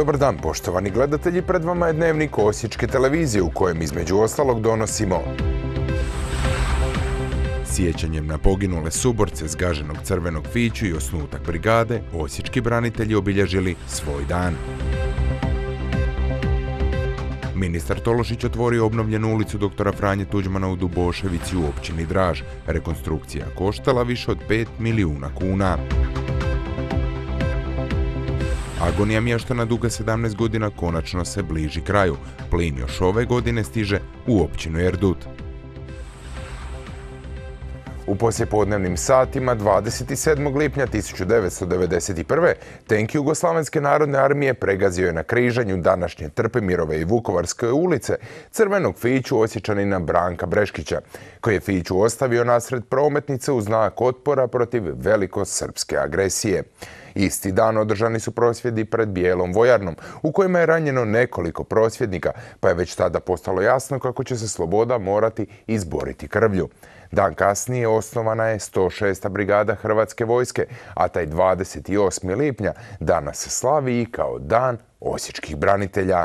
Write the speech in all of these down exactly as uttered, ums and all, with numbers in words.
Dobar dan, poštovani gledatelji, pred vama je dnevnik Osječke televizije u kojem između ostalog donosimo sjećanjem na poginule suborce zgaženog Crvenog Fiću i osnutak brigade, osječki branitelji obilježili svoj dan. Ministar Tolušić otvorio obnovljenu ulicu doktora Franje Tuđmana u Duboševici u općini Draž. Rekonstrukcija koštala više od pet milijuna kuna. Agonija mještana duga sedamnaest godina konačno se bliži kraju. Plin još ove godine stiže u općinu Erdut. U poslijepodnevnim satima dvadeset sedmog lipnja tisuću devetsto devedeset prve. tenk Jugoslavenske narodne armije pregazio je na križanju današnje Trpemirove i Vukovarske ulice Crvenog Fiću Osječanina Branka Breškića, koji je Fiću ostavio nasred prometnice u znak otpora protiv velikosrpske agresije. Isti dan održani su prosvjedi pred Bijelom vojarnom, u kojima je ranjeno nekoliko prosvjednika, pa je već tada postalo jasno kako će se sloboda morati izboriti krvlju. Dan kasnije osnovana je sto šesta brigada Hrvatske vojske, a taj dvadeset osmog lipnja danas se slavi i kao Dan osječkih branitelja.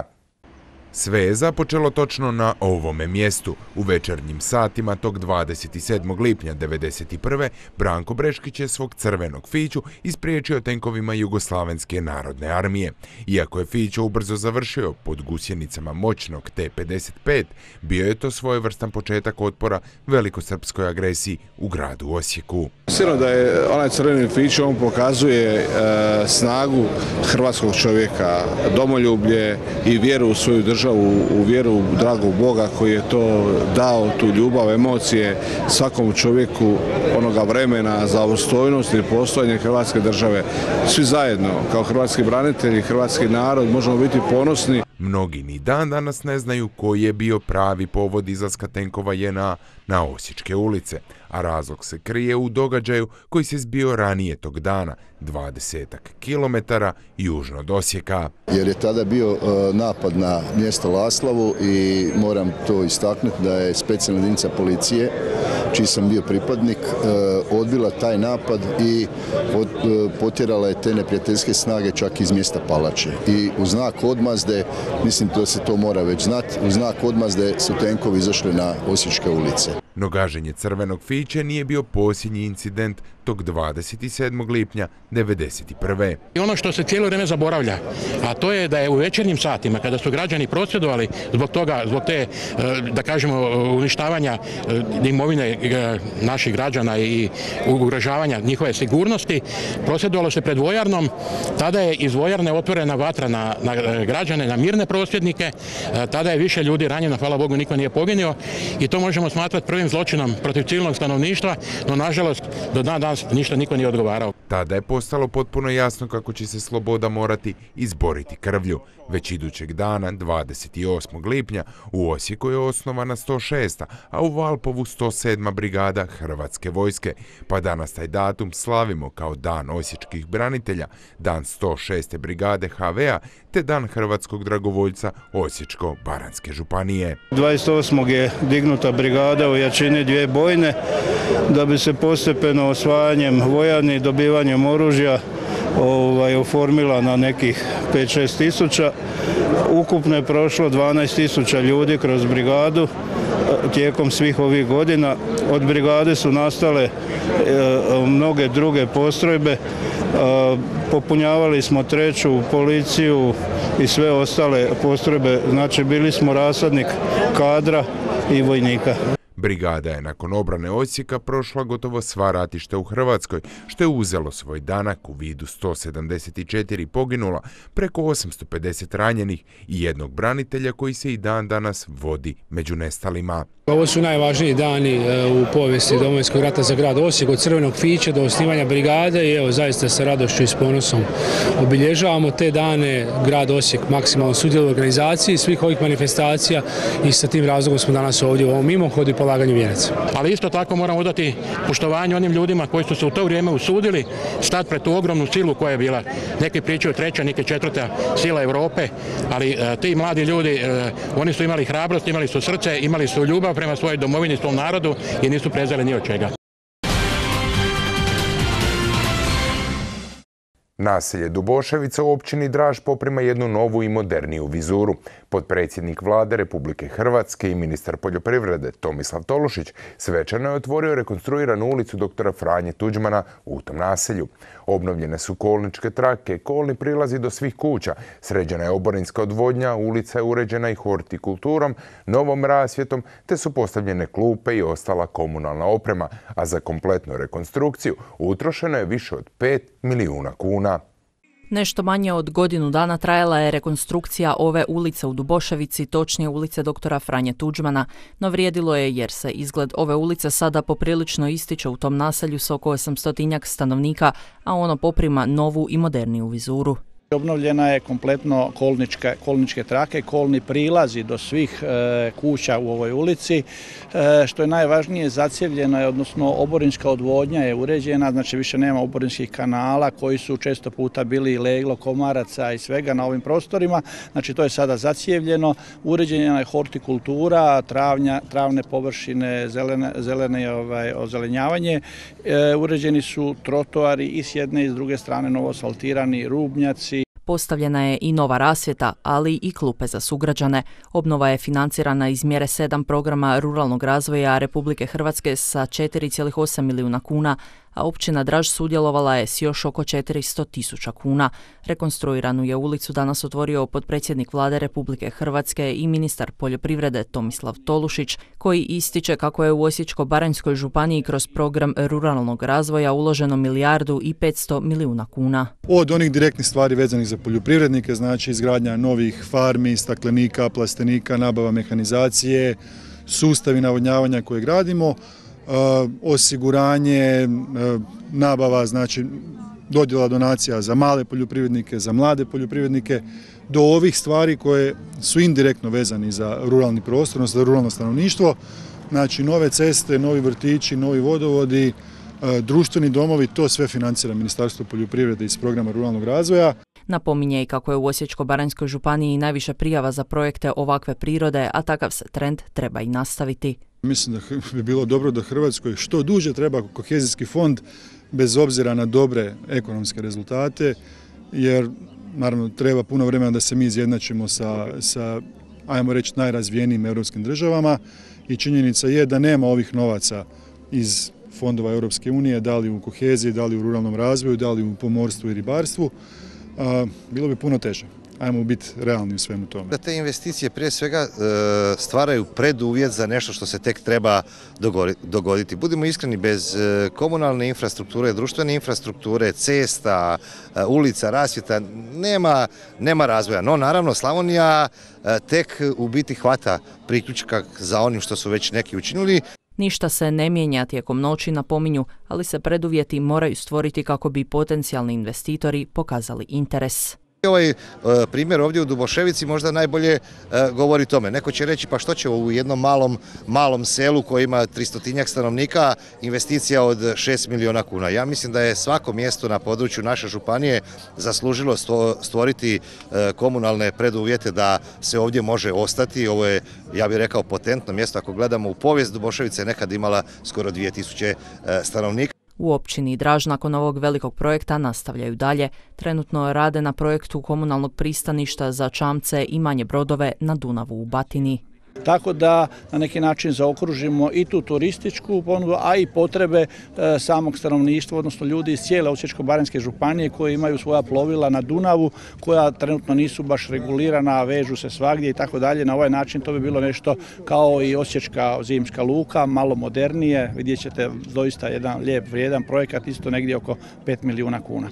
Sve je započelo točno na ovome mjestu. U večernjim satima tog dvadeset sedmog lipnja devedeset prve. Branko Breškić je svog Crvenog Fiću ispriječio tenkovima Jugoslavenske narodne armije. Iako je Fićo ubrzo završio pod gusjenicama moćnog te pedeset pet, bio je to svojevrstan početak otpora velikosrpskoj agresiji u gradu Osijeku. Sigurno da je onaj Crveni Fić, on pokazuje e, snagu hrvatskog čovjeka, domoljublje i vjeru u svoju državu, u vjeru u dragog Boga koji je to dao, tu ljubav, emocije svakom čovjeku onoga vremena za opstojnost i postojanje Hrvatske države. Svi zajedno, kao hrvatski branitelji, hrvatski narod, možemo biti ponosni. Mnogi ni dan danas ne znaju koji je bio pravi povod izlaska tenkova je en a na Osječke ulice, a razlog se krije u događaju koji se zbio ranije tog dana, dvadesetak kilometara južno od Osijeka. Jer je tada bio uh, napad na mjesto Laslavu i moram to istaknuti da je specijalna jedinica policije, čiji sam bio pripadnik, uh, odbila taj napad i od, uh, potjerala je te neprijateljske snage čak iz mjesta Palače. I u znak odmazde, mislim da se to mora već znati, u znak odmazde su tenkovi izašli na Osječke ulice. No gaženje Crvenog Fića nije bio posljednji incident tog dvadeset sedmog lipnja devedeset prve. I ono što se cijelo vrijeme zaboravlja, a to je da je u večernjim satima, kada su građani prosvjedovali zbog toga, zbog te, da kažemo, uništavanja imovine naših građana i ugrožavanja njihove sigurnosti, prosvjedovalo se pred vojarnom. Tada je iz vojarne otvorena vatra na, na građane, na mirne prosvjednike. Tada je više ljudi ranjeno, hvala Bogu, niko nije poginuo i to možemo smatrati prvim zločinom protiv civilnog stanovništva, no nažalost do dan danas ništa niko nije odgovarao. Tada je postalo potpuno jasno kako će se sloboda morati izboriti krvlju. Već idućeg dana, dvadeset osmog lipnja, u Osijeku je osnovana sto šesta, a u Valpovu sto sedma brigada Hrvatske vojske. Pa danas taj datum slavimo kao Dan osječkih branitelja, Dan sto šeste brigade ha ve a, te Dan hrvatskog dragovoljca Osječko-baranjske županije. dvadeset osmog je dignuta brigada u jačini dvije bojne, da bi se postepeno osvajanjem vojarni i dobivanjem oružja ovaj, oformila na nekih pet šest tisuća. Ukupno je prošlo dvanaest tisuća ljudi kroz brigadu tijekom svih ovih godina. Od brigade su nastale e, mnoge druge postrojbe. E, popunjavali smo treću, policiju i sve ostale postrojbe. Znači bili smo rasadnik kadra i vojnika. Brigada je nakon obrane Osijeka prošla gotovo sva ratišta u Hrvatskoj, što je uzelo svoj danak u vidu sto sedamdeset četiri poginula, preko osamsto pedeset ranjenih i jednog branitelja koji se i dan danas vodi među nestalima. Ovo su najvažniji dani u povijesti Domovinskog rata za grad Osijek, od Crvenog Fića do osnivanja brigade i evo zaista sa radošću i s ponosom obilježavamo te dane. Grad Osijek maksimalno sudjeluje u organizaciji svih ovih manifestacija i sa tim razlogom smo danas ovdje u ovom mimohodu i polaganju vijenaca. Ali isto tako moramo dati poštovanje onim ljudima koji su se u to vrijeme usudili stati pred tu ogromnu silu koja je bila. Neki pričaju treća, neke četvrta sila Europe, ali e, ti mladi ljudi, e, oni su imali hrabrost, imali su srce, imali su ljubav prema svojoj domovini, svom narodu i nisu prezali ni od čega. Naselje Duboševica u općini Draž poprima jednu novu i moderniju vizuru. Potpredsjednik Vlade Republike Hrvatske i ministar poljoprivrede Tomislav Tolušić svečano je otvorio rekonstruiranu ulicu doktora Franje Tuđmana u tom naselju. Obnovljene su kolničke trake, kolni prilazi do svih kuća, sređena je oborinska odvodnja, ulica je uređena i hortikulturom, novom rasvjetom, te su postavljene klupe i ostala komunalna oprema, a za kompletnu rekonstrukciju utrošeno je više od pet milijuna kuna. Nešto manje od godinu dana trajala je rekonstrukcija ove ulice u Duboševici, točnije ulice doktora Franje Tuđmana, no vrijedilo je jer se izgled ove ulice sada poprilično ističe u tom naselju s oko osamstotinjak stanovnika, a ono poprima novu i moderniju vizuru. Obnovljena je kompletno kolničke, kolničke trake, kolni prilazi do svih e, kuća u ovoj ulici. E, što je najvažnije, zacjevljena je, odnosno oborinska odvodnja je uređena, znači više nema oborinskih kanala koji su često puta bili leglo komaraca i svega na ovim prostorima. Znači to je sada zacjevljeno, uređena je hortikultura, travnja, travne površine, zelene, zelene ovaj, ozelenjavanje. E, uređeni su trotoari i s jedne i s druge strane novo asfaltirani rubnjaci. Postavljena je i nova rasvjeta, ali i klupe za sugrađane. Obnova je financirana iz mjere sedam programa ruralnog razvoja Republike Hrvatske sa četiri zarez osam milijuna kuna, a općina Draž sudjelovala je s još oko četiristo tisuća kuna. Rekonstruiranu je ulicu danas otvorio potpredsjednik Vlade Republike Hrvatske i ministar poljoprivrede Tomislav Tolušić, koji ističe kako je u Osječko-baranjskoj županiji kroz program ruralnog razvoja uloženo milijardu i petsto milijuna kuna. Od onih direktnih stvari vezanih za poljoprivrednike, znači izgradnja novih farmi, staklenika, plastenika, nabava mehanizacije, sustavi navodnjavanja koje gradimo, Uh, osiguranje, uh, nabava, znači dodjela donacija za male poljoprivrednike, za mlade poljoprivrednike, do ovih stvari koje su indirektno vezani za ruralni prostor, odnosno za ruralno stanovništvo, znači nove ceste, novi vrtići, novi vodovodi, uh, društveni domovi, to sve financira Ministarstvo poljoprivrede iz programa ruralnog razvoja. Napominje i kako je u Osječko-baranjskoj županiji najviše prijava za projekte ovakve prirode, a takav se trend treba i nastaviti. Mislim da bi bilo dobro da Hrvatskoj što duže treba kohezijski fond, bez obzira na dobre ekonomske rezultate, jer naravno treba puno vremena da se mi izjednačimo sa, sa ajmo reći, najrazvijenijim europskim državama i činjenica je da nema ovih novaca iz fondova Europske unije, da li u koheziji, da li u ruralnom razvoju, da li u pomorstvu i ribarstvu. Bilo bi puno teže. Ajmo biti realni u svemu tome. Da te investicije prije svega stvaraju preduvjet za nešto što se tek treba dogoditi. Budimo iskreni, bez komunalne infrastrukture, društvene infrastrukture, cesta, ulica, rasvjeta, nema, nema razvoja. No naravno Slavonija tek u biti hvata priključak za onim što su već neki učinili. Ništa se ne mijenja tijekom noći, napominju, ali se preduvjeti moraju stvoriti kako bi potencijalni investitori pokazali interes. Ovaj primjer ovdje u Duboševici možda najbolje govori tome. Neko će reći pa što će u jednom malom, malom selu koji ima tristotinjak stanovnika investicija od šest milijuna kuna. Ja mislim da je svako mjesto na području naše županije zaslužilo stvoriti komunalne preduvjete da se ovdje može ostati. Ovo je, ja bih rekao, potentno mjesto. Ako gledamo u povijest, Duboševica je nekad imala skoro dvije tisuće stanovnika. U općini Draž nakon ovog velikog projekta nastavljaju dalje. Trenutno rade na projektu komunalnog pristaništa za čamce i manje brodove na Dunavu u Batini. Tako da na neki način zaokružimo i tu turističku ponudu, a i potrebe e, samog stanovništva, odnosno ljudi iz cijele Osječko-baranjske županije koji imaju svoja plovila na Dunavu, koja trenutno nisu baš regulirana, vežu se svagdje i tako dalje. Na ovaj način to bi bilo nešto kao i Osječka zimska luka, malo modernije. Vidjet ćete doista jedan lijep, vrijedan projekat, isto negdje oko pet milijuna kuna.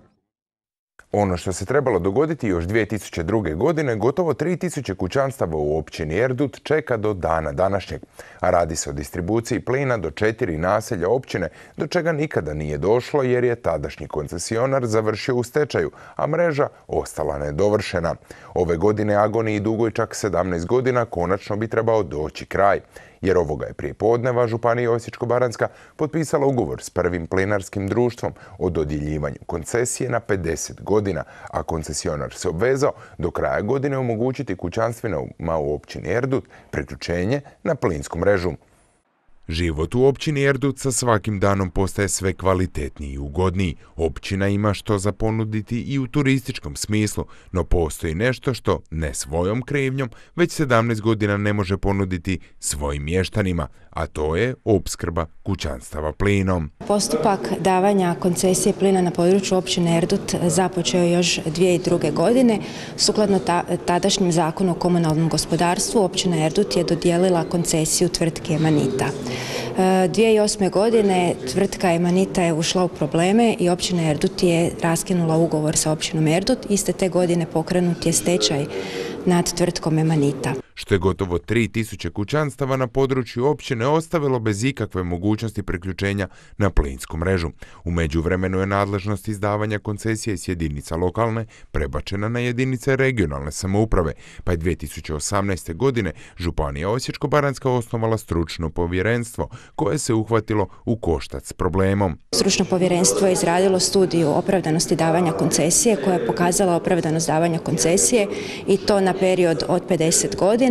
Ono što se trebalo dogoditi još dvije tisuće druge. godine, gotovo tri tisuće kućanstava u općini Erdut čeka do dana današnjeg. A radi se o distribuciji plina do četiri naselja općine, do čega nikada nije došlo jer je tadašnji koncesionar završio u stečaju, a mreža ostala nedovršena. Ove godine agoniji dugoj čak sedamnaest godina konačno bi trebao doći kraj. Jer ovoga je prije podneva Županija Osječko-baranjska potpisala ugovor s prvim plinarskim društvom o dodjeljivanju koncesije na pedeset godina, a koncesionar se obvezao do kraja godine omogućiti kućanstvima u općini Erdut priključenje na plinsku mrežu. Život u općini Erdut sa svakim danom postaje sve kvalitetniji i ugodniji. Općina ima što za ponuditi i u turističkom smislu, no postoji nešto što ne svojom krivnjom već sedamnaest godina ne može ponuditi svojim mještanima, a to je opskrba kućanstava plinom. Postupak davanja koncesije plina na području općine Erdut započeo još dvije hiljade druge. godine. Sukladno ta, tadašnjem zakonu o komunalnom gospodarstvu, općina Erdut je dodijelila koncesiju tvrtki Emanita. dvije hiljade osme. godine tvrtka Emanita je ušla u probleme i općina Erdut je raskinula ugovor sa općinom Erdut. Iste te godine pokrenut je stečaj nad tvrtkom Emanita. Što je gotovo tri tisuće kućanstava na području općine ostavilo bez ikakve mogućnosti priključenja na plinsku mrežu. U međuvremenu je nadležnost izdavanja koncesije s jedinica lokalne prebačena na jedinice regionalne samouprave, pa je dvije tisuće osamnaeste. godine Županija Osječko-baranjska osnovala stručno povjerenstvo koje se uhvatilo u koštac s problemom. Stručno povjerenstvo je izradilo studiju opravdanosti davanja koncesije koja je pokazala opravdanost davanja koncesije i to na period od pedeset godina.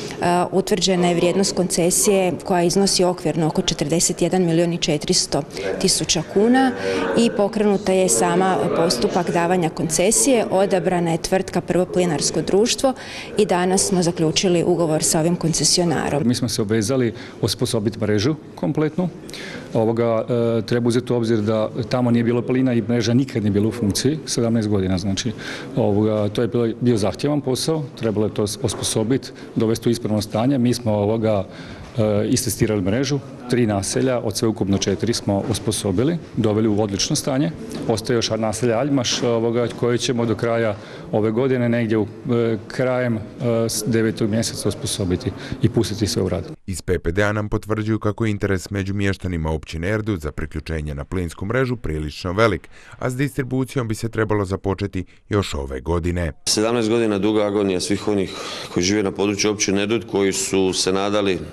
Utvrđena je vrijednost koncesije koja iznosi okvirno oko četrdeset jedan milijun i četiristo tisuća kuna i pokrenuta je sama postupak davanja koncesije. Odabrana je tvrtka Prvo plinarsko društvo i danas smo zaključili ugovor sa ovim koncesionarom. Mi smo se obvezali osposobiti mrežu kompletnu. Ovoga, e, treba uzeti u obzir da tamo nije bilo plina i mreža nikad nije bila u funkciji, sedamnaest godina. Znači, ovoga, to je bio, bio zahtjevan posao, trebalo je to osposobiti, dovesti u ispravno stanje. Mi smo ovoga e, istestirali mrežu, tri naselja, od sveukupno četiri smo osposobili, doveli u odlično stanje. Ostaje još naselja Aljmaš ovoga, koje ćemo do kraja ove godine, negdje u e, krajem e, devetog mjeseca osposobiti i pustiti sve u rad. Iz P P D-a nam potvrđuju kako je interes među mještanima općine Erdut za priključenje na plinsku mrežu prilično velik, a s distribucijom bi se trebalo započeti još ove godine. sedamnaest godina duga agonija svih onih koji žive na području općine Erdut, koji su se nadali e,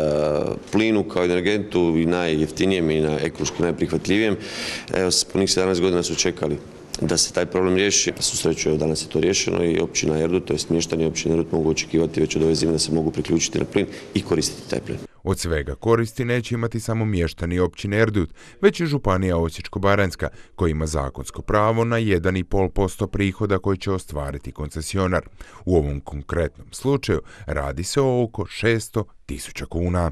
plinu kao energentu i najjeftinijem i na ekološki najprihvatljivijem. Evo, punih sedamnaest godina su čekali da se taj problem riješi. Su sreću, evo danas je to riješeno i općina Erdut, to je mještani općine Erdut, mogu očekivati već od ove zime da se mogu priključiti na plin i koristiti taj plin. Od svega koristi neće imati samo mještani općine Erdut, već i Županija Osječko-baranjska, koja ima zakonsko pravo na jedan zarez pet posto prihoda koji će ostvariti koncesionar. U ovom konkretnom slučaju radi se o oko šesto tisuća kuna.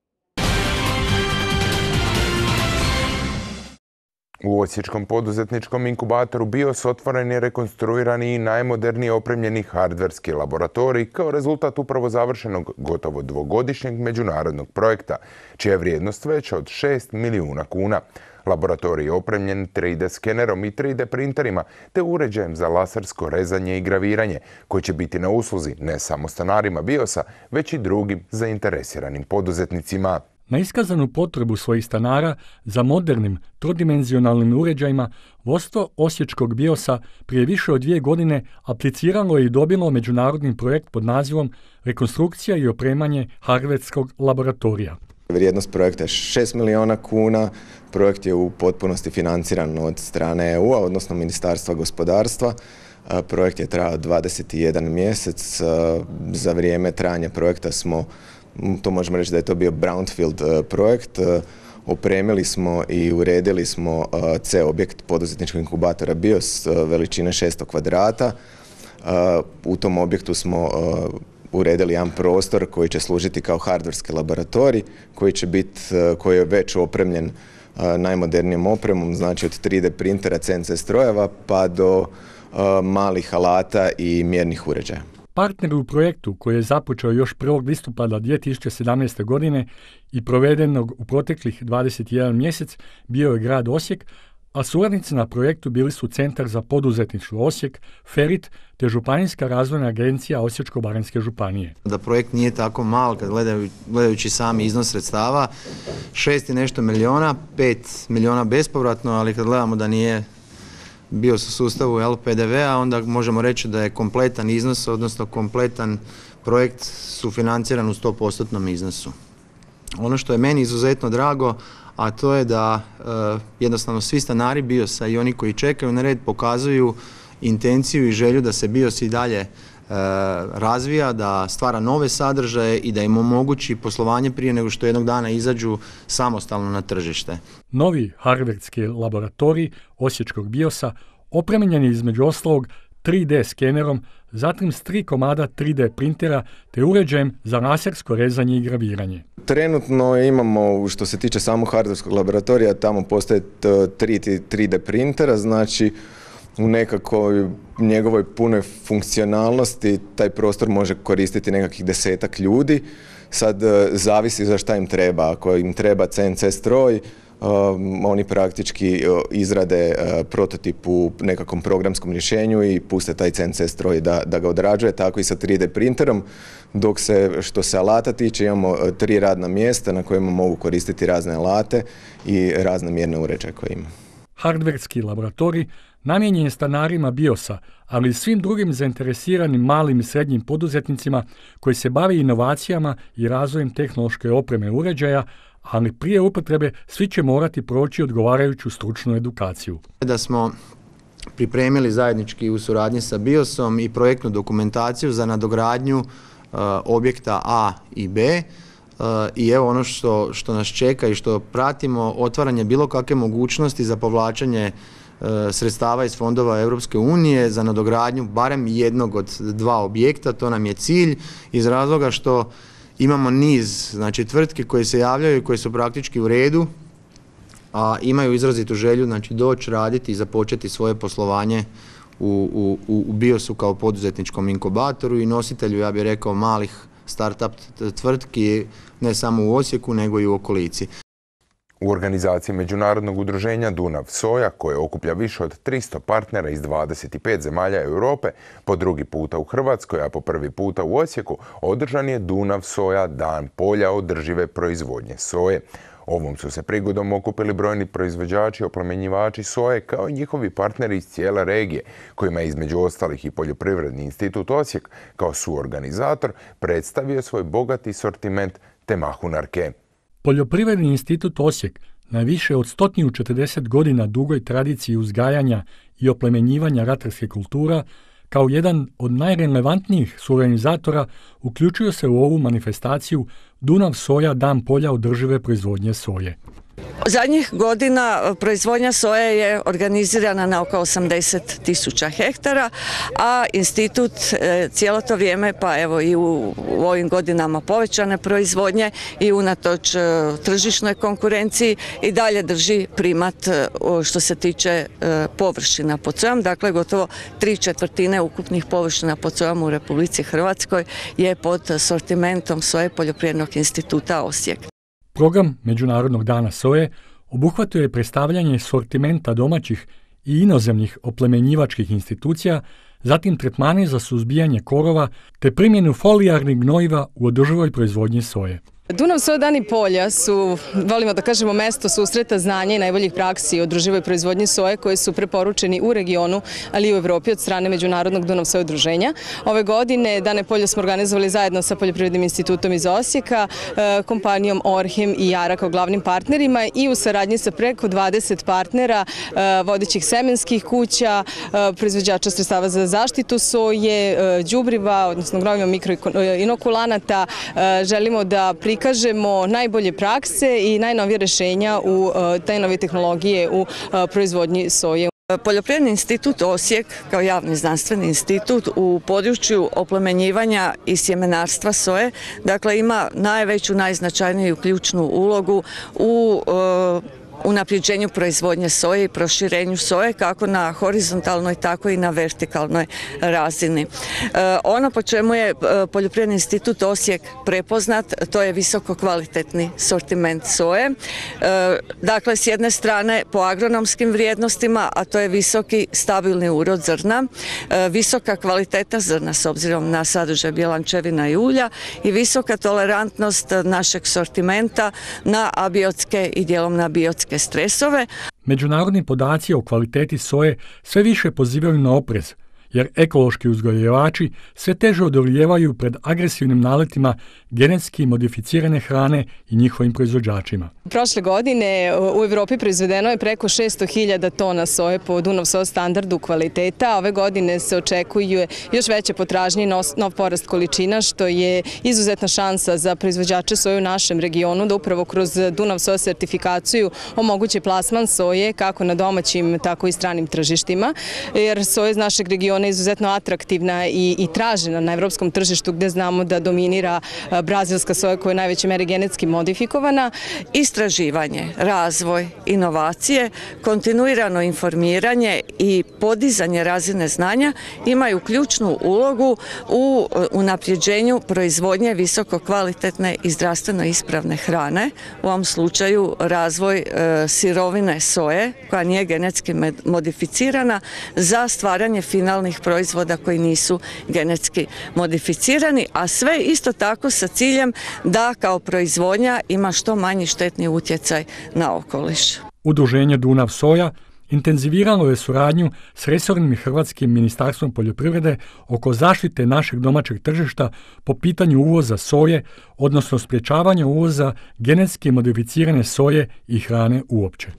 U osječkom poduzetničkom inkubatoru BIOS otvoren je rekonstruirani i najmoderniji opremljeni hardverski laboratorij kao rezultat upravo završenog gotovo dvogodišnjeg međunarodnog projekta, čija je vrijednost veća od šest milijuna kuna. Laboratorij je opremljen tri D skenerom i tri D printerima te uređajem za lasersko rezanje i graviranje, koji će biti na usluzi ne samo stanarima BIOS-a, već i drugim zainteresiranim poduzetnicima. Na iskazanu potrebu svojih stanara za modernim, trodimenzionalnim uređajima, vodstvo osječkog BIOS-a prije više od dvije godine apliciralo je i dobilo međunarodni projekt pod nazivom Rekonstrukcija i opremanje hardverskog laboratorija. Vrijednost projekta je šest milijuna kuna, projekt je u potpunosti financiran od strane E U-a, odnosno Ministarstva gospodarstva. Projekt je trajao dvadeset jedan mjesec, za vrijeme trajanja projekta smo, to možemo reći da je to bio brownfield projekt, opremili smo i uredili smo C objekt poduzetničkog inkubatora BIOS veličine šesto kvadrata. U tom objektu smo uredili jedan prostor koji će služiti kao hardverski laboratorij, koji će biti, koji je već opremljen najmodernijom opremom, znači od tri D printera, C N C strojeva pa do malih alata i mjernih uređaja. Partner u projektu koji je započeo još prvog listopada dvije tisuće sedamnaeste. godine i provedenog u proteklih dvadeset jedan mjesec bio je grad Osijek, a suradnici na projektu bili su Centar za poduzetništvo Osijek, Ferit te Županijska razvojna agencija Osječko-baranjske županije. Da projekt nije tako mal kad gledaju, gledajući sami iznos sredstava, šest i nešto milijuna, pet milijuna bespovratno, ali kad gledamo da nije bio u sustavu L P D V-a, onda možemo reći da je kompletan iznos, odnosno kompletan projekt sufinanciran u sto posto iznosu. Ono što je meni izuzetno drago, a to je da e, jednostavno svi stanari BIOS-a i oni koji čekaju na red pokazuju intenciju i želju da se BIOS i dalje razvija, da stvara nove sadržaje i da im omogući poslovanje prije nego što jednog dana izađu samostalno na tržište. Novi hardverski laboratorij Osječkog biosa opremljen je između ostalog tri D skenerom, zatim s tri komada tri D printera te uređajem za lasersko rezanje i graviranje. Trenutno imamo, što se tiče samog hardverskog laboratorija, tamo postoje tri D printera, znači u nekakvoj njegovoj punoj funkcionalnosti taj prostor može koristiti nekakvih desetak ljudi. Sad zavisi za šta im treba. Ako im treba C N C stroj, Um, oni praktički izrade uh, prototip u nekakvom programskom rješenju i puste taj C N C stroj da, da ga odrađuje, tako i sa tri D printerom, dok se što se alata tiče imamo uh, tri radna mjesta na kojima mogu koristiti razne alate i razne mjerne uređaje koje ima. Hardverski laboratorij namijenjen je stanarima biosa, ali i svim drugim zainteresiranim malim i srednjim poduzetnicima koji se bave inovacijama i razvojem tehnološke opreme uređaja, ali prije upotrebe svi će morati proći odgovarajuću stručnu edukaciju. Da smo pripremili zajednički u suradnji sa biosom i projektnu dokumentaciju za nadogradnju uh, objekta A i B. Uh, I evo ono što, što nas čeka i što pratimo, otvaranje bilo kakve mogućnosti za povlačenje uh, sredstava iz fondova Europske unije za nadogradnju barem jednog od dva objekta. To nam je cilj iz razloga što imamo niz, znači, tvrtke koje se javljaju i koje su praktički u redu, a imaju izrazitu želju, znači, doći raditi i započeti svoje poslovanje u, u, u biosu kao poduzetničkom inkubatoru i nositelju, ja bih rekao, malih start-up tvrtki, ne samo u Osijeku, nego i u okolici. U organizaciji Međunarodnog udruženja Dunav Soja, koje okuplja više od tristo partnera iz dvadeset pet zemalja Europe, po drugi puta u Hrvatskoj, a po prvi puta u Osijeku, održan je Dunav Soja, dan polja održive proizvodnje soje. Ovom su se prigodom okupili brojni proizvođači i oplemenjivači soje, kao i njihovi partneri iz cijele regije, kojima je između ostalih i Poljoprivredni institut Osijek kao suorganizator predstavio svoj bogati sortiment te mahunarke. Poljoprivredni institut Osijek na više od sto četrdeset godina dugoj tradiciji uzgajanja i oplemenjivanja ratarske kultura, kao jedan od najrelevantnijih suorganizatora, uključio se u ovu manifestaciju Dunav Soja, dan polja održive proizvodnje soje. Zadnjih godina proizvodnja soje je organizirana na oko osamdeset tisuća hektara, a institut cijelo to vrijeme, pa evo i u, u ovim godinama povećane proizvodnje i unatoč tržišnoj konkurenciji i dalje drži primat što se tiče površina pod sojom. Dakle, gotovo tri četvrtine ukupnih površina pod sojom u Republici Hrvatskoj je pod sortimentom soje Poljoprivrednog instituta Osijek. Program Međunarodnog dana soje obuhvatio je predstavljanje sortimenta domaćih i inozemnih oplemenjivačkih institucija, zatim tretmane za suzbijanje korova te primjenu folijarnih gnojiva u održivoj proizvodnji soje. Dunav Soja dani polja su, volimo da kažemo, mesto susreta znanja i najboljih praksi o održivoj proizvodnji soje koji su preporučeni u regionu, ali i u Evropi od strane Međunarodnog Dunav Soja udruženja. Ove godine dane polja smo organizovali zajedno sa Poljoprivrednim institutom iz Osijeka, kompanijom Orhem i Jara kao glavnim partnerima i u saradnji sa preko dvadeset partnera, vodećih semenskih kuća, proizvođača sredstava za zaštitu soje, đubriva, odnosno gnojiva, mikroinokulanata. Želimo da prikažemo kažemo najbolje prakse i najnovije rješenja u te nove tehnologije u proizvodnji soje. Poljoprivredni institut Osijek kao javni znanstveni institut u području oplemenjivanja i sjemenarstva soje, dakle, ima najveću, najznačajniju ključnu ulogu u unapređenju proizvodnje soje i proširenju soje kako na horizontalnoj tako i na vertikalnoj razini. Ono po čemu je Poljoprivredni institut Osijek prepoznat, to je visoko kvalitetni sortiment soje. Dakle, s jedne strane po agronomskim vrijednostima, a to je visoki stabilni urod zrna, visoka kvaliteta zrna s obzirom na sadržaj bjelančevina i ulja i visoka tolerantnost našeg sortimenta na abiotske i dijelom na biotske stresove. Međunarodni podaci o kvaliteti soje sve više pozivaju na oprez, jer ekološki uzgojivači sve teže odolijevaju pred agresivnim naletima genetski modificirane hrane i njihovim proizvođačima. Prošle godine u Evropi proizvedeno je preko šesto hiljada tona soje po Dunav Soja standardu kvaliteta. Ove godine se očekuje još veće potražnje i nov porast količina, što je izuzetna šansa za proizvođače soje u našem regionu da upravo kroz Dunav Soja sertifikaciju omoguće plasman soje kako na domaćim, tako i stranim tržištima, jer soja iz našeg regiona je izuzetno atraktivna i, i tražena na evropskom tržištu, gde znamo da dominira brazilska soja koja je u najvećoj meri genetski modifikovana. Istraživanje, razvoj, inovacije, kontinuirano informiranje i podizanje razine znanja imaju ključnu ulogu u unapređenju proizvodnje visoko kvalitetne i zdravstveno ispravne hrane, u ovom slučaju razvoj e, sirovine soje koja nije genetski modificirana za stvaranje finalnih proizvoda koji nisu genetski modificirani, a sve isto tako sa ciljem da kao proizvodnja ima što manji štetni utjecaj na okoliš. Udruženje Dunav Soja intenziviralo je suradnju s resornim hrvatskim ministarstvom poljoprivrede oko zaštite našeg domaćeg tržišta po pitanju uvoza soje, odnosno sprječavanja uvoza genetski modificirane soje i hrane uopće.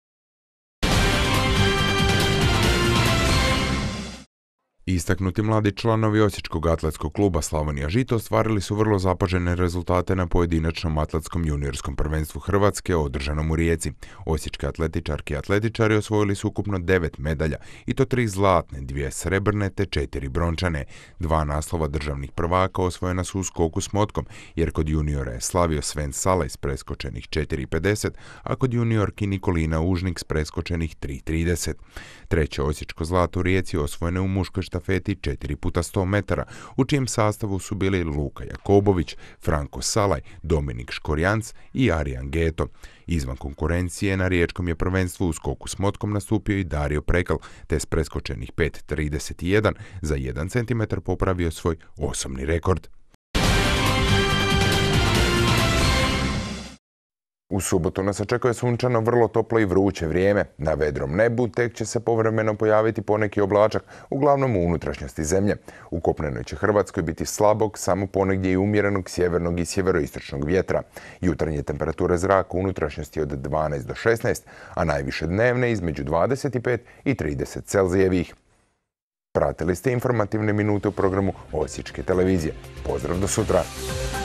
Istaknuti mladi članovi Osječkog atletskog kluba Slavonija Žito ostvarili su vrlo zapažene rezultate na pojedinačnom atletskom juniorskom prvenstvu Hrvatske održanom u Rijeci. Osječke atletičarke i atletičari osvojili su ukupno devet medalja, i to tri zlatne, dvije srebrne te četiri brončane. Dva naslova državnih prvaka osvojena su u skoku s motkom, jer kod juniora je slavio Sven Sala s preskočenih četiri pedeset, a kod juniorki Nikolina Užnik s preskočenih tri trideset. Treće osječko zlato u Rijeci osvojene u muškoj štafeti četiri puta sto metara, u čijem sastavu su bili Luka Jakobović, Franko Salaj, Dominik Škorjanc i Arijan Geto. Izvan konkurencije na riječkom je prvenstvu u skoku s motkom nastupio i Dario Prekal, te s preskočenih pet trideset jedan za jedan centimetar popravio svoj osobni rekord. U subotu nas očekuje sunčano, vrlo toplo i vruće vrijeme. Na vedrom nebu tek će se povremeno pojaviti poneki oblačak, uglavnom u unutrašnjosti zemlje. U kopnenoj će Hrvatskoj biti slabog, samo ponegdje i umjerenog sjevernog i sjeveroistočnog vjetra. Jutarnje temperature zraka u unutrašnjosti od dvanaest do šesnaest, a najviše dnevne između dvadeset pet i trideset Celzijevih. Pratili ste informativne minute u programu Osječke televizije. Pozdrav do sutra!